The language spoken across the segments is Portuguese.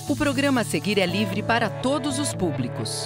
O programa a seguir é livre para todos os públicos.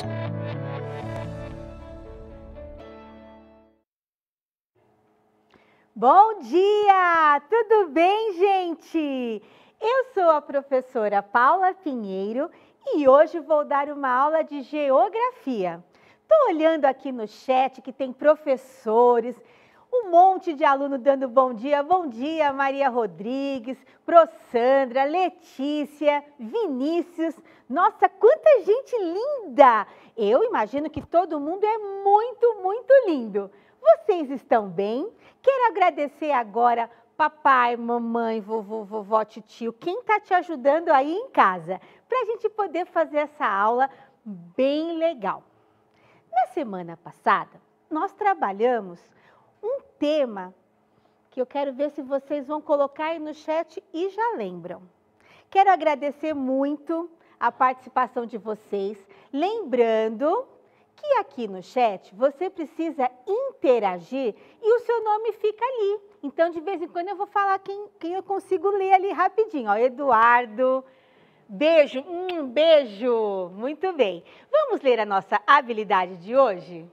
Bom dia! Tudo bem, gente? Eu sou a professora Paula Pinheiro e hoje vou dar uma aula de geografia. Estou olhando aqui no chat que tem professores, um monte de aluno dando bom dia. Bom dia, Maria Rodrigues, Prosandra, Letícia, Vinícius. Nossa, quanta gente linda! Eu imagino que todo mundo é muito, muito lindo. Vocês estão bem? Quero agradecer agora papai, mamãe, vovô, vovó, tio, quem está te ajudando aí em casa, para a gente poder fazer essa aula bem legal. Na semana passada, nós trabalhamos um tema que eu quero ver se vocês vão colocar aí no chat e já lembram. Quero agradecer muito a participação de vocês, lembrando que aqui no chat você precisa interagir e o seu nome fica ali. Então, de vez em quando eu vou falar quem eu consigo ler ali rapidinho. Ó, Eduardo, beijo, beijo. Muito bem. Vamos ler a nossa habilidade de hoje?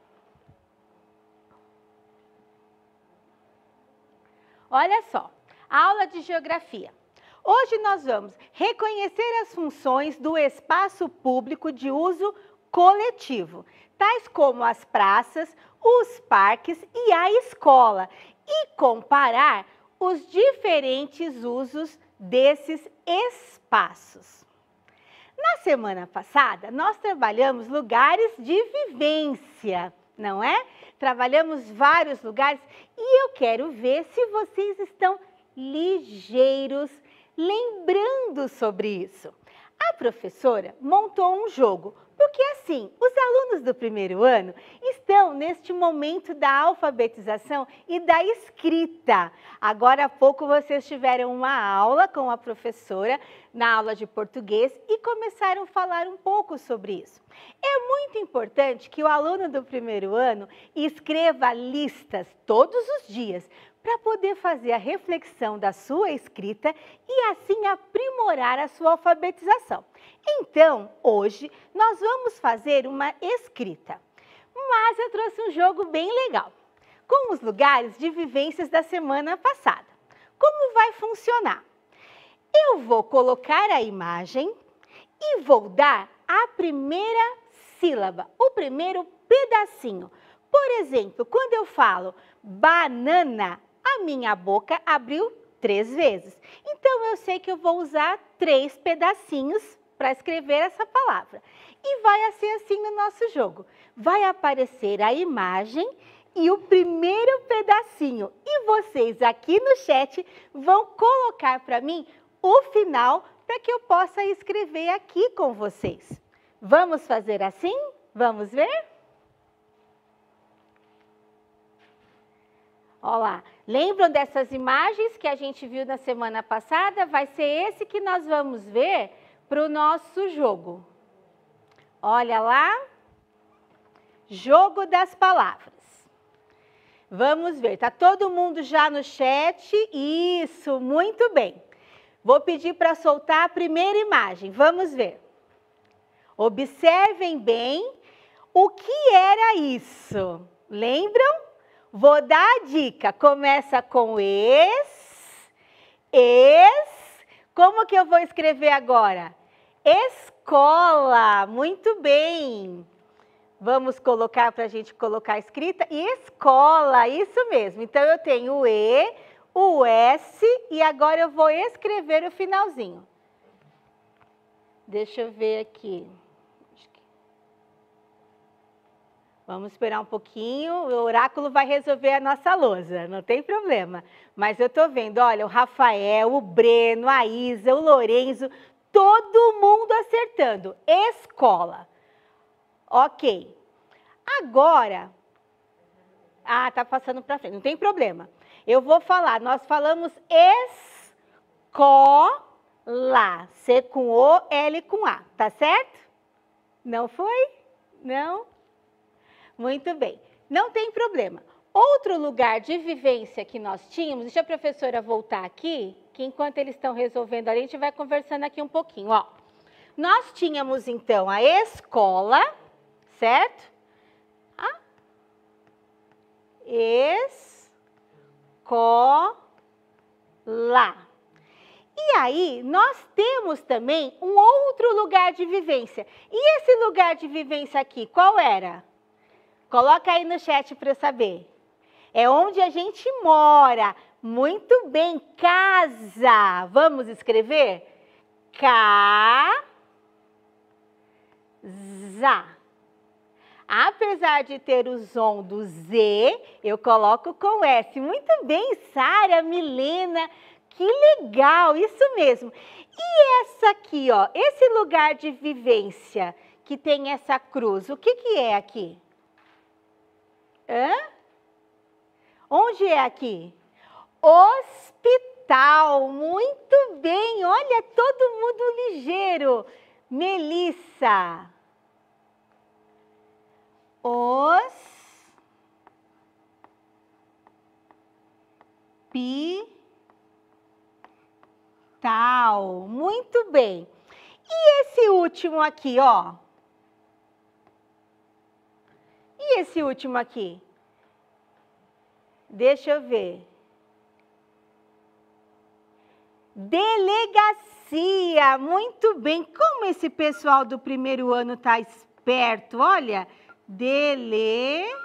Olha só, aula de geografia. Hoje nós vamos reconhecer as funções do espaço público de uso coletivo, tais como as praças, os parques e a escola, e comparar os diferentes usos desses espaços. Na semana passada, nós trabalhamos lugares de vivência, não é? Trabalhamos vários lugares e eu quero ver se vocês estão ligeiros, lembrando sobre isso. A professora montou um jogo, porque assim, os alunos do primeiro ano estão neste momento da alfabetização e da escrita. Agora há pouco vocês tiveram uma aula com a professora, na aula de português, e começaram a falar um pouco sobre isso. É muito importante que o aluno do primeiro ano escreva listas todos os dias, para poder fazer a reflexão da sua escrita e assim aprimorar a sua alfabetização. Então, hoje, nós vamos fazer uma escrita, mas eu trouxe um jogo bem legal, com os lugares de vivências da semana passada. Como vai funcionar? Eu vou colocar a imagem e vou dar a primeira sílaba, o primeiro pedacinho. Por exemplo, quando eu falo banana, a minha boca abriu 3 vezes. Então, eu sei que eu vou usar 3 pedacinhos para escrever essa palavra. E vai ser assim no nosso jogo. Vai aparecer a imagem e o primeiro pedacinho. E vocês aqui no chat vão colocar para mim o final para que eu possa escrever aqui com vocês. Vamos fazer assim? Vamos ver? Olha lá, lembram dessas imagens que a gente viu na semana passada? Vai ser esse que nós vamos ver para o nosso jogo. Olha lá, jogo das palavras. Vamos ver, tá todo mundo já no chat? Isso, muito bem. Vou pedir para soltar a primeira imagem, vamos ver. Observem bem o que era isso, lembram? Vou dar a dica, começa com como que eu vou escrever agora? Escola, muito bem. Vamos colocar para a gente colocar a escrita, escola, isso mesmo. Então, eu tenho o E, o S e agora eu vou escrever o finalzinho. Deixa eu ver aqui. Vamos esperar um pouquinho, o oráculo vai resolver a nossa lousa, não tem problema. Mas eu estou vendo, olha, o Rafael, o Breno, a Isa, o Lorenzo, todo mundo acertando. Escola. Ok. Agora, tá passando para frente, não tem problema. Eu vou falar, nós falamos escola, C com O, L com A, tá certo? Não foi? Não? Muito bem, não tem problema. Outro lugar de vivência que nós tínhamos, deixa a professora voltar aqui, que enquanto eles estão resolvendo, a gente vai conversando aqui um pouquinho, ó. Nós tínhamos, então, a escola, certo? A escola. E aí, nós temos também um outro lugar de vivência. E esse lugar de vivência aqui, qual era? Coloca aí no chat para eu saber. É onde a gente mora. Muito bem, casa. Vamos escrever? Casa. Apesar de ter o som do Z, eu coloco com S. Muito bem, Sara, Milena. Que legal, isso mesmo. E essa aqui, ó, esse lugar de vivência que tem essa cruz, o que que é aqui? Hã? Onde é aqui? Hospital, muito bem, olha, todo mundo ligeiro. Melissa. Hospital, muito bem. E esse último aqui, ó? E esse último aqui? Deixa eu ver. Delegacia, muito bem. Como esse pessoal do primeiro ano tá esperto, olha. Delegacia.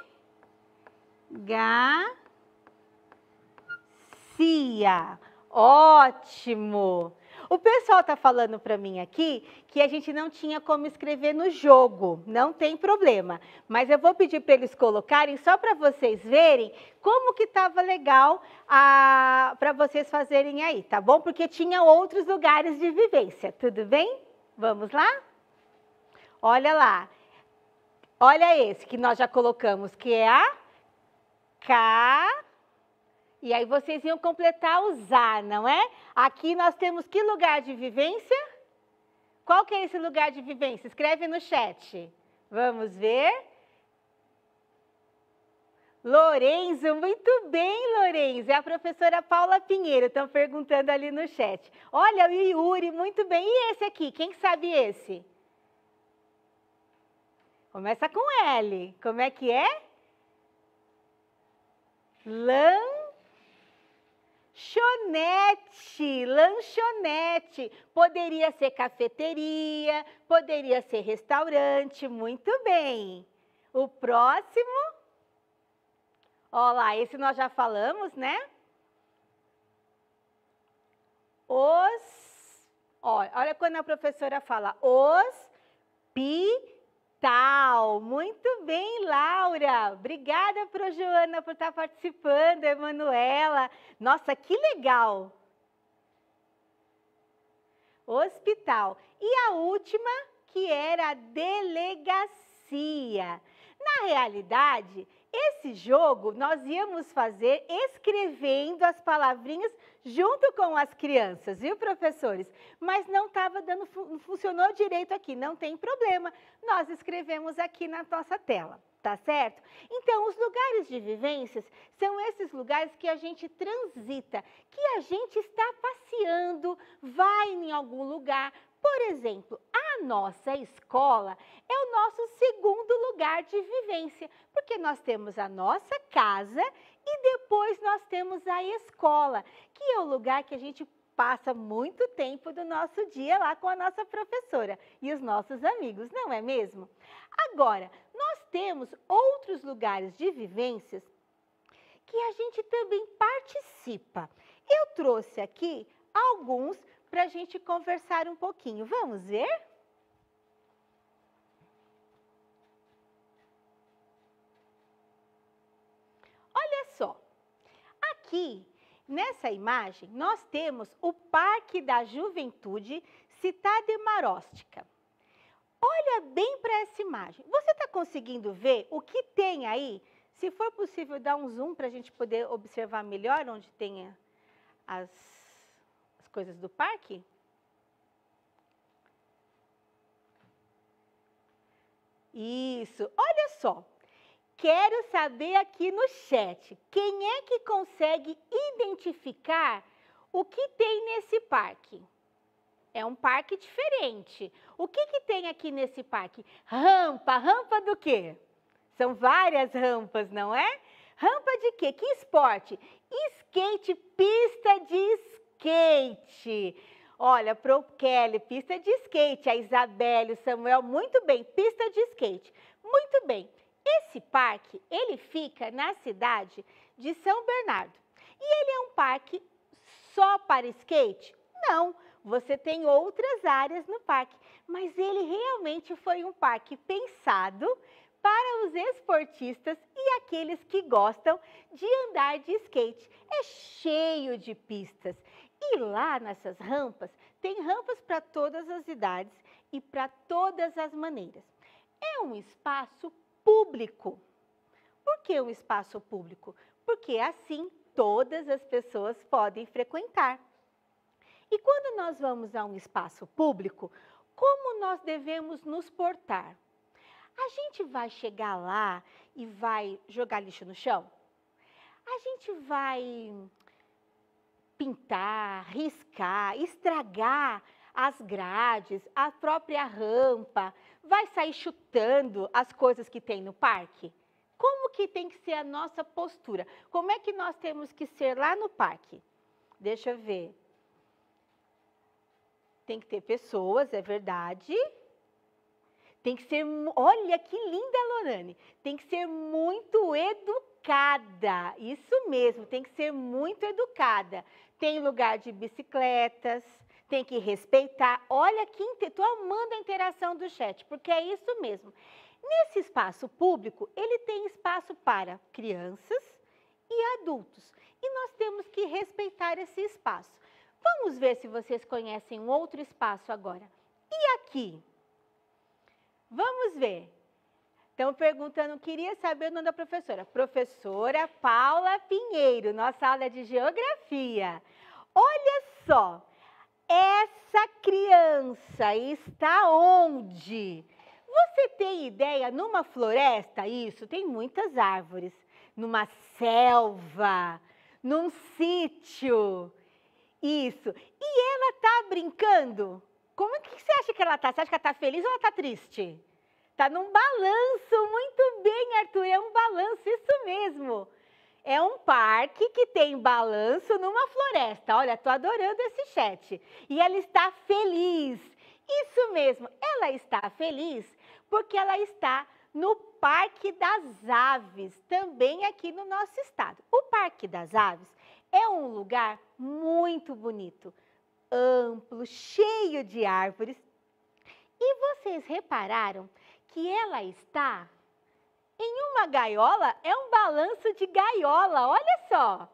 Ótimo. O pessoal tá falando para mim aqui que a gente não tinha como escrever no jogo. Não tem problema. Mas eu vou pedir para eles colocarem só para vocês verem como que tava legal para vocês fazerem aí, tá bom? Porque tinha outros lugares de vivência, tudo bem? Vamos lá? Olha lá. Olha esse que nós já colocamos, que é a K. E aí vocês iam completar o ZA, não é? Aqui nós temos que lugar de vivência? Qual que é esse lugar de vivência? Escreve no chat. Vamos ver. Lorenzo, muito bem, Lorenzo. É a professora Paula Pinheiro, estão perguntando ali no chat. Olha, o Yuri, muito bem. E esse aqui, quem sabe esse? Começa com L. Como é que é? Lanchonete, lanchonete. Poderia ser cafeteria, poderia ser restaurante, muito bem. O próximo, ó lá, esse nós já falamos, né? Olha quando a professora fala hospital. Muito bem, Laura. Obrigada, Pro Joana, por estar participando, Emanuela. Nossa, que legal. Hospital. E a última, que era a delegacia. Na realidade, esse jogo nós íamos fazer escrevendo as palavrinhas junto com as crianças, viu, professores? Mas não estava dando, não funcionou direito aqui, não tem problema. Nós escrevemos aqui na nossa tela, tá certo? Então, os lugares de vivências são esses lugares que a gente transita, que a gente está passeando, vai em algum lugar. Por exemplo, a nossa escola é o nosso segundo lugar de vivência, porque nós temos a nossa casa e depois nós temos a escola, que é o lugar que a gente passa muito tempo do nosso dia lá com a nossa professora e os nossos amigos, não é mesmo? Agora, nós temos outros lugares de vivências que a gente também participa. Eu trouxe aqui alguns para a gente conversar um pouquinho. Vamos ver? Olha só, aqui nessa imagem nós temos o Parque da Juventude Cidade Maróstica. Olha bem para essa imagem. Você está conseguindo ver o que tem aí? Se for possível, dar um zoom para a gente poder observar melhor onde tem as coisas do parque? Isso, olha só. Quero saber aqui no chat, quem é que consegue identificar o que tem nesse parque? É um parque diferente. O que que tem aqui nesse parque? Rampa. Rampa do quê? São várias rampas, não é? Rampa de quê? Que esporte? Skate, pista de skate. Olha, pro Kelly, pista de skate. A Isabelle, o Samuel, muito bem, pista de skate. Muito bem. Esse parque, ele fica na cidade de São Bernardo. E ele é um parque só para skate? Não, você tem outras áreas no parque, mas ele realmente foi um parque pensado para os esportistas e aqueles que gostam de andar de skate. É cheio de pistas. E lá nessas rampas, tem rampas para todas as idades e para todas as maneiras. É um espaço público. Por que um espaço público? Porque assim todas as pessoas podem frequentar. E quando nós vamos a um espaço público, como nós devemos nos portar? A gente vai chegar lá e vai jogar lixo no chão? A gente vai pintar, riscar, estragar as grades, a própria rampa, vai sair chutando as coisas que tem no parque? Como que tem que ser a nossa postura? Como é que nós temos que ser lá no parque? Deixa eu ver. Tem que ter pessoas, é verdade. Tem que ser, olha que linda, Lorane. Tem que ser muito educada. Isso mesmo, tem que ser muito educada. Tem lugar de bicicletas, tem que respeitar. Olha que estou amando a interação do chat, porque é isso mesmo. Nesse espaço público, ele tem espaço para crianças e adultos. E nós temos que respeitar esse espaço. Vamos ver se vocês conhecem um outro espaço agora. E aqui? Vamos ver. Estão perguntando, queria saber o nome da professora. Professora Paula Pinheiro, nossa aula de geografia. Olha só, essa criança está onde? Você tem ideia, numa floresta, isso, tem muitas árvores, numa selva, num sítio, isso. E ela está brincando? Como é que você acha que ela está? Você acha que ela está feliz ou ela está triste? Está num balanço, muito bem, Arthur, é um balanço, isso mesmo. É um parque que tem balanço numa floresta. Olha, estou adorando esse chat. E ela está feliz. Isso mesmo, ela está feliz porque ela está no Parque das Aves, também aqui no nosso estado. O Parque das Aves é um lugar muito bonito, amplo, cheio de árvores. E vocês repararam que ela está em uma gaiola? É um balanço de gaiola, olha só.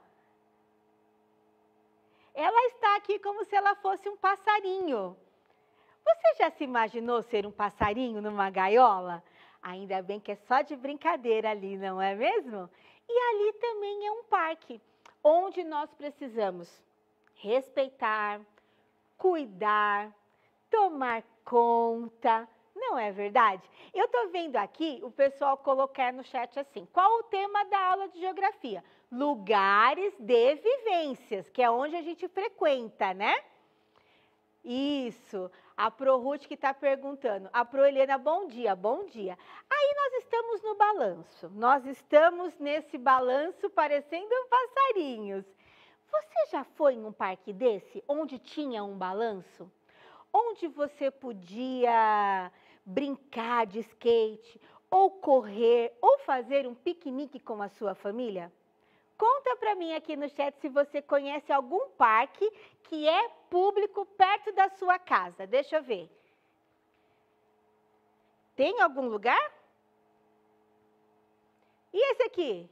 Ela está aqui como se ela fosse um passarinho. Você já se imaginou ser um passarinho numa gaiola? Ainda bem que é só de brincadeira ali, não é mesmo? E ali também é um parque, onde nós precisamos respeitar, cuidar, tomar conta, não é verdade? Eu estou vendo aqui o pessoal colocar no chat assim, qual o tema da aula de geografia? Lugares de vivências, que é onde a gente frequenta, né? Isso, a Pro Ruth que está perguntando. A Pro Helena, bom dia, bom dia. Aí nós estamos no balanço, nós estamos nesse balanço parecendo passarinhos. Você já foi em um parque desse, onde tinha um balanço? Onde você podia brincar de skate, ou correr, ou fazer um piquenique com a sua família? Conta para mim aqui no chat se você conhece algum parque que é público perto da sua casa. Deixa eu ver. Tem algum lugar? E esse aqui?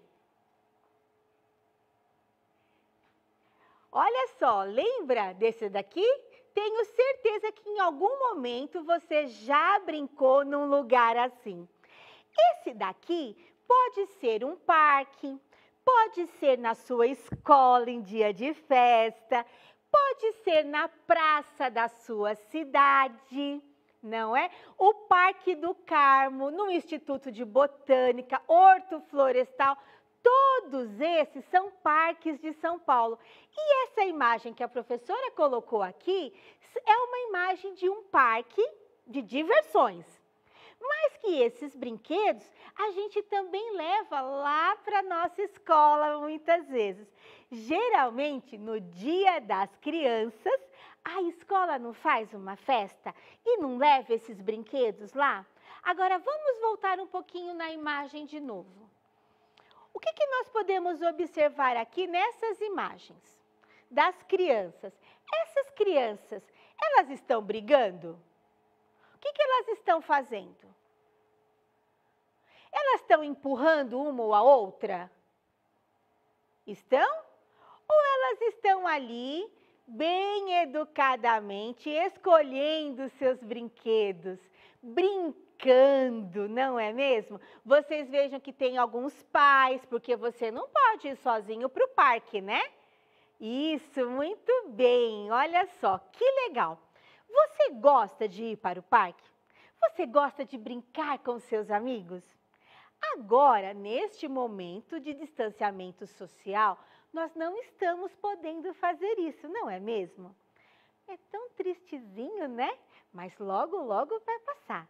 Olha só, lembra desse daqui? Tenho certeza que em algum momento você já brincou num lugar assim. Esse daqui pode ser um parque, pode ser na sua escola em dia de festa, pode ser na praça da sua cidade, não é? O Parque do Carmo, no Instituto de Botânica, Horto Florestal, Todos esses são parques de São Paulo. E essa imagem que a professora colocou aqui é uma imagem de um parque de diversões. Mas que esses brinquedos a gente também leva lá para a nossa escola muitas vezes. Geralmente, no Dia das Crianças, a escola não faz uma festa e não leva esses brinquedos lá? Agora, vamos voltar um pouquinho na imagem de novo. O que nós podemos observar aqui nessas imagens das crianças? Essas crianças, elas estão brigando? O que elas estão fazendo? Elas estão empurrando uma ou a outra? Estão? Ou elas estão ali, bem educadamente, escolhendo seus brinquedos, brincando, não é mesmo? Vocês vejam que tem alguns pais, porque você não pode ir sozinho para o parque, né? Isso, muito bem, olha só, que legal. Você gosta de ir para o parque? Você gosta de brincar com seus amigos? Agora, neste momento de distanciamento social, nós não estamos podendo fazer isso, não é mesmo? É tão tristezinho, né? Mas logo, logo vai passar.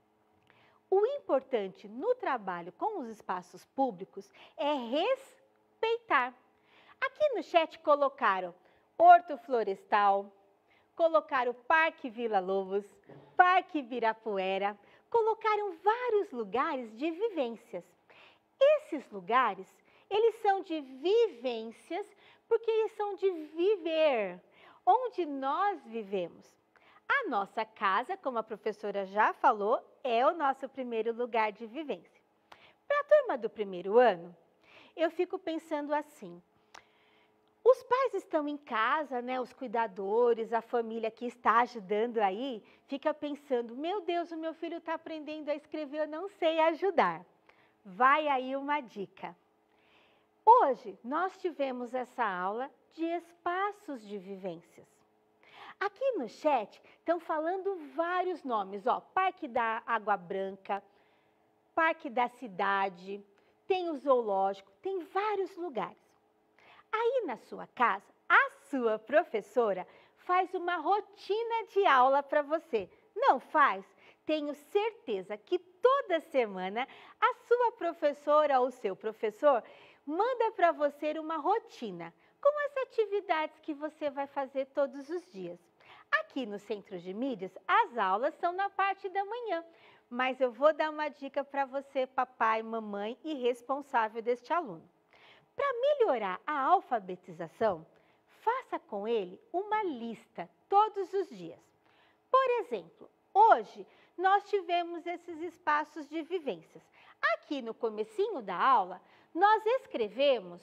O importante no trabalho com os espaços públicos é respeitar. Aqui no chat colocaram Horto Florestal, colocaram Parque Vila Lobos, Parque Ibirapuera, colocaram vários lugares de vivências. Esses lugares, eles são de vivências porque eles são de viver, onde nós vivemos. A nossa casa, como a professora já falou, é o nosso primeiro lugar de vivência. Para a turma do primeiro ano, eu fico pensando assim, os pais estão em casa, né? Os cuidadores, a família que está ajudando aí, fica pensando, meu Deus, o meu filho está aprendendo a escrever, eu não sei ajudar. Vai aí uma dica. Hoje, nós tivemos essa aula de espaços de vivências. Aqui no chat estão falando vários nomes, ó, Parque da Água Branca, Parque da Cidade, tem o Zoológico, tem vários lugares. Aí na sua casa, a sua professora faz uma rotina de aula para você. Não faz? Tenho certeza que toda semana a sua professora ou seu professor manda para você uma rotina com as atividades que você vai fazer todos os dias. Aqui no Centro de Mídias, as aulas são na parte da manhã, mas eu vou dar uma dica para você, papai, mamãe e responsável deste aluno. Para melhorar a alfabetização, faça com ele uma lista todos os dias. Por exemplo, hoje nós tivemos esses espaços de vivências. Aqui no comecinho da aula, nós escrevemos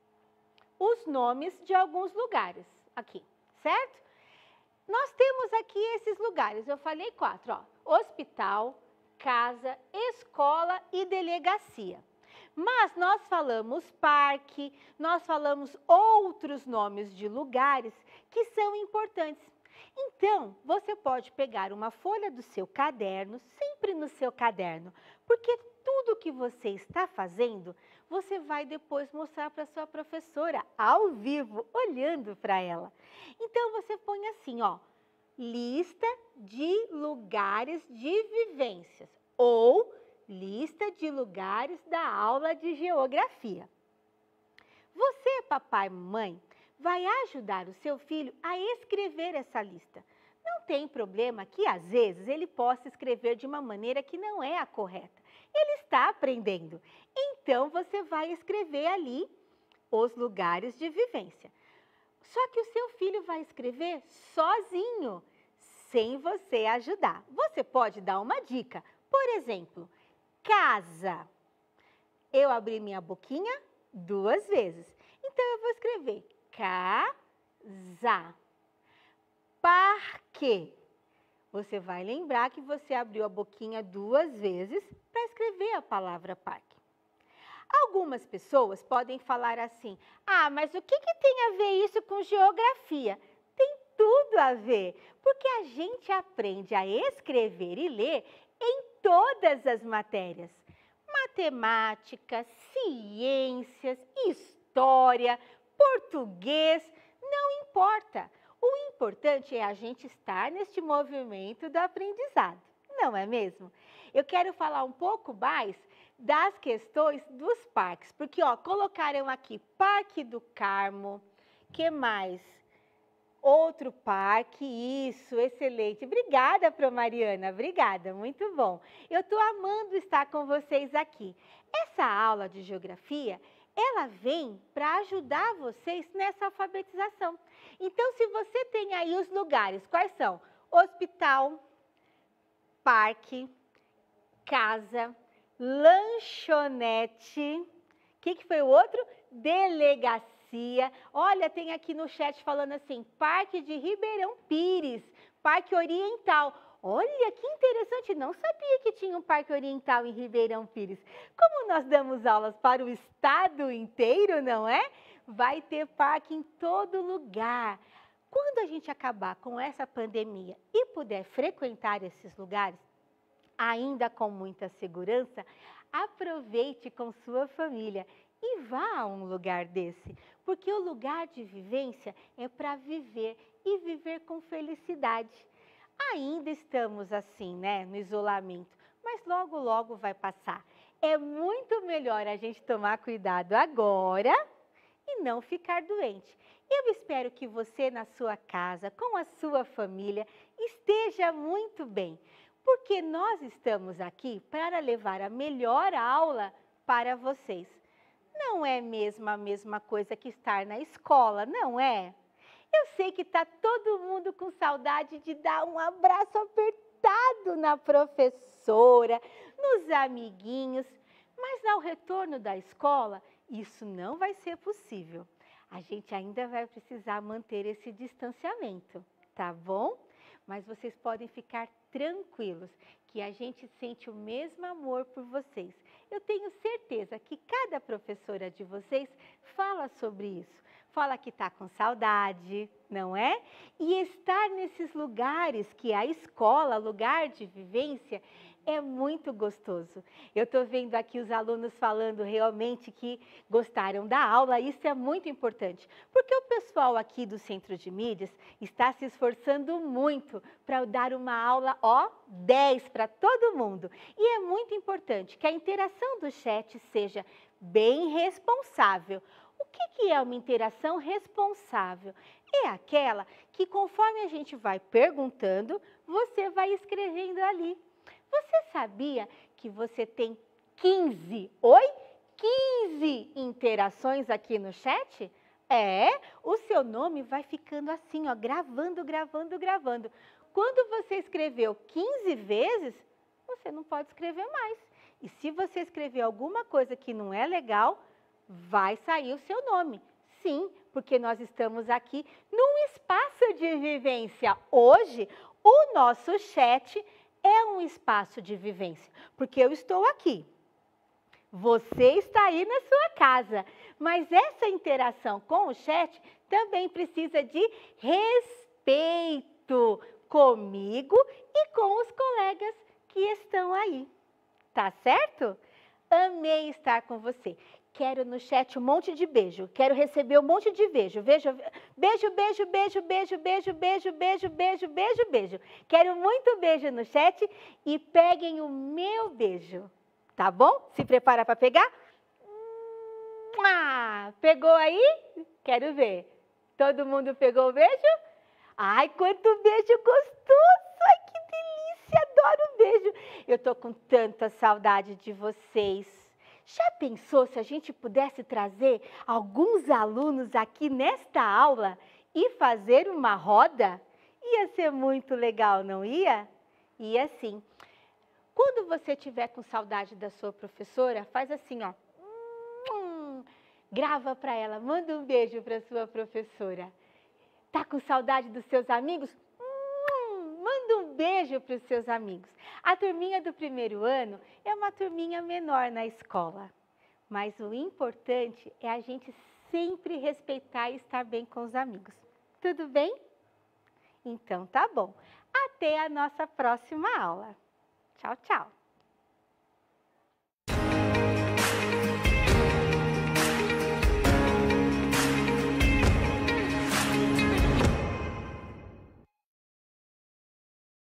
os nomes de alguns lugares aqui, certo? Nós temos aqui esses lugares, eu falei 4, ó, hospital, casa, escola e delegacia. Mas nós falamos parque, nós falamos outros nomes de lugares que são importantes. Então, você pode pegar uma folha do seu caderno, sempre no seu caderno, porque tudo que você está fazendo, você vai depois mostrar para sua professora, ao vivo, olhando para ela. Então, você põe assim, ó, lista de lugares de vivências, ou lista de lugares da aula de geografia. Você, papai e mamãe, vai ajudar o seu filho a escrever essa lista. Não tem problema que, às vezes, ele possa escrever de uma maneira que não é a correta. Ele está aprendendo. Então, você vai escrever ali os lugares de vivência. Só que o seu filho vai escrever sozinho, sem você ajudar. Você pode dar uma dica. Por exemplo, casa. Eu abri minha boquinha 2 vezes. Então, eu vou escrever casa. Parque. Você vai lembrar que você abriu a boquinha 2 vezes para escrever a palavra parque. Algumas pessoas podem falar assim, mas o que tem a ver isso com geografia? Tem tudo a ver, porque a gente aprende a escrever e ler em todas as matérias. matemática, ciências, história, português, não importa. O importante é a gente estar neste movimento do aprendizado, não é mesmo? Eu quero falar um pouco mais das questões dos parques, porque colocaram aqui Parque do Carmo, que mais? Outro parque, isso, excelente. Obrigada, Pro Mariana, obrigada, muito bom. Eu estou amando estar com vocês aqui. Essa aula de geografia, ela vem para ajudar vocês nessa alfabetização. Então, se você tem aí os lugares, quais são? Hospital, parque, casa, lanchonete, o que foi o outro? Delegacia. Olha, tem aqui no chat falando assim, Parque de Ribeirão Pires, Parque Oriental. Olha, que interessante, não sabia que tinha um Parque Oriental em Ribeirão Pires. Como nós damos aulas para o estado inteiro, não é? Vai ter parque em todo lugar. Quando a gente acabar com essa pandemia e puder frequentar esses lugares, ainda com muita segurança, aproveite com sua família e vá a um lugar desse, porque o lugar de vivência é para viver e viver com felicidade. Ainda estamos assim, né, no isolamento, mas logo, logo vai passar. É muito melhor a gente tomar cuidado agora e não ficar doente. Eu espero que você na sua casa, com a sua família, esteja muito bem, porque nós estamos aqui para levar a melhor aula para vocês. Não é mesmo a mesma coisa que estar na escola, não é? Eu sei que está todo mundo com saudade de dar um abraço apertado na professora, nos amiguinhos, mas ao retorno da escola, isso não vai ser possível. A gente ainda vai precisar manter esse distanciamento, tá bom? Mas vocês podem ficar tranquilos que a gente sente o mesmo amor por vocês. Eu tenho certeza que cada professora de vocês fala sobre isso. Fala que está com saudade, não é? E estar nesses lugares que é a escola, lugar de vivência, é muito gostoso. Eu estou vendo aqui os alunos falando realmente que gostaram da aula, isso é muito importante, porque o pessoal aqui do Centro de Mídias está se esforçando muito para dar uma aula 10 para todo mundo. E é muito importante que a interação do chat seja bem responsável. O que é uma interação responsável? É aquela que conforme a gente vai perguntando, você vai escrevendo ali. Você sabia que você tem 15 interações aqui no chat? O seu nome vai ficando assim, gravando, gravando, gravando. Quando você escreveu 15 vezes, você não pode escrever mais. E se você escrever alguma coisa que não é legal, vai sair o seu nome. Sim, porque nós estamos aqui num espaço de vivência. Hoje, o nosso chat é um espaço de vivência, porque eu estou aqui. Você está aí na sua casa, mas essa interação com o chat também precisa de respeito comigo e com os colegas que estão aí. Tá certo? Amei estar com você. Quero no chat um monte de beijo. Quero receber um monte de beijo. Beijo, beijo, beijo, beijo, beijo, beijo, beijo, beijo, beijo, beijo, beijo. Quero muito beijo no chat e peguem o meu beijo. Tá bom? Se prepara para pegar? Pegou aí? Quero ver. Todo mundo pegou o beijo? Ai, quanto beijo gostoso! Ai, que delícia! Adoro beijo. Eu tô com tanta saudade de vocês. Já pensou se a gente pudesse trazer alguns alunos aqui nesta aula e fazer uma roda? Ia ser muito legal, não ia? Ia sim. Quando você estiver com saudade da sua professora, faz assim, grava para ela, manda um beijo para sua professora. Tá com saudade dos seus amigos? Manda um beijo para os seus amigos. A turminha do primeiro ano é uma turminha menor na escola, mas o importante é a gente sempre respeitar e estar bem com os amigos. Tudo bem? Então tá bom. Até a nossa próxima aula. Tchau, tchau.